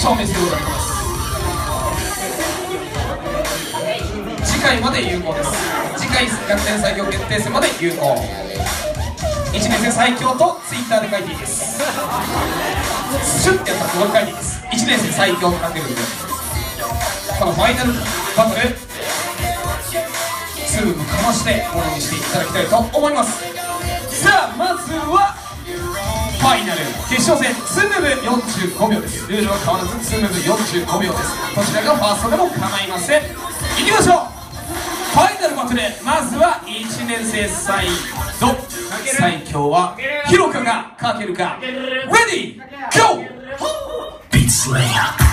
証明することができます。次回まで有効です。次回逆転最強決定戦まで有効。1年生最強と Twitter で書いていいです。シュッてやったらここに書いていいです。1年生最強と書けるんで、このファイナルバトルツームかましてものにしていただきたいと思います。さあまずはファイナル決勝戦2ムーブ45秒です。ルールは変わらず2ムーブ45秒です。どちらがファーストでも構いません。いきましょう。ファイナルバトル、まずは1年生サイド最強はヒロカがかけるか。レディーゴー。ビーツスレイヤー。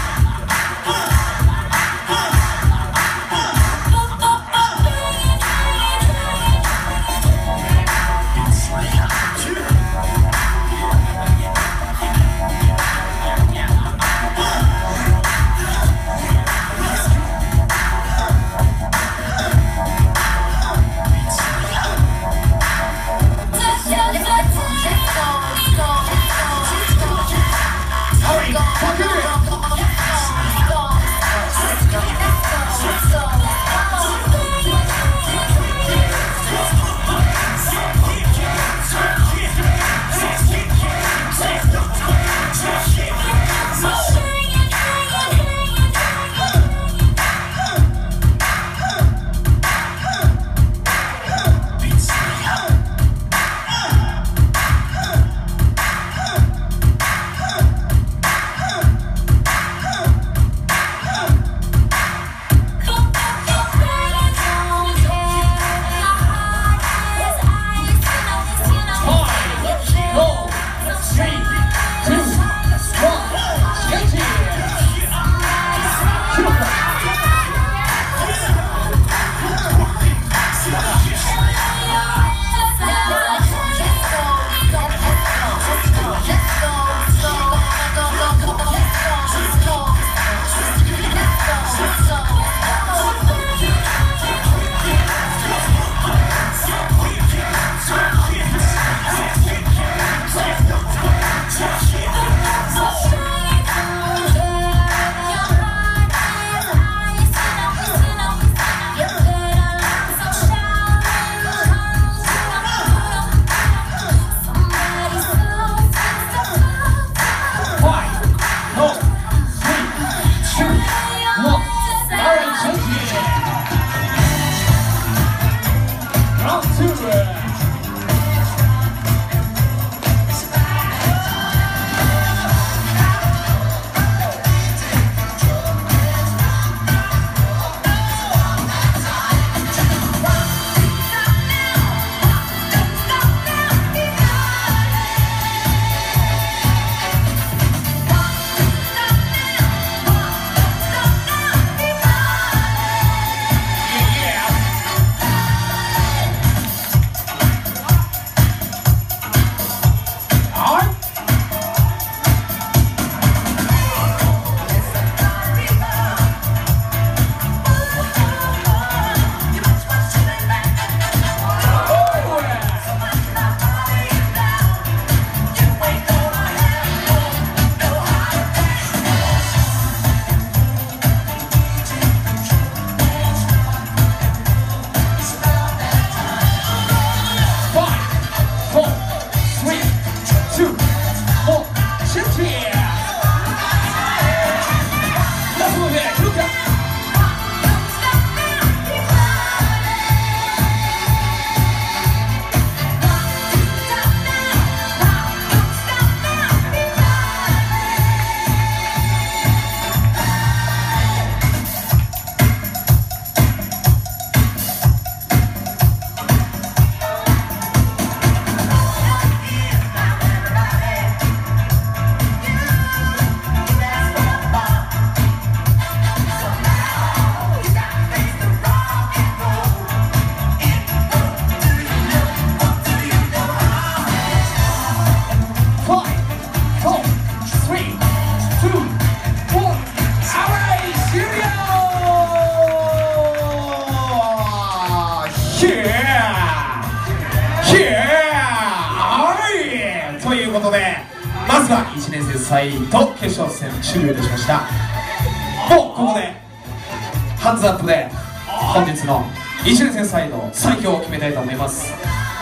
ずは1年生3位と決勝戦終了いたしました。もうここでハンズアップで本日の1年生3位の最強を決めたいと思います。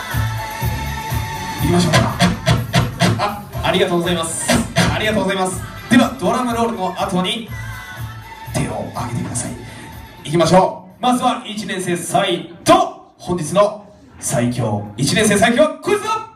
いきましょうか。ありがとうございます。ありがとうございます。ではドラムロールの後に手を挙げてください。いきましょう。まずは1年生3位と本日の最強1年生最強クイズだ。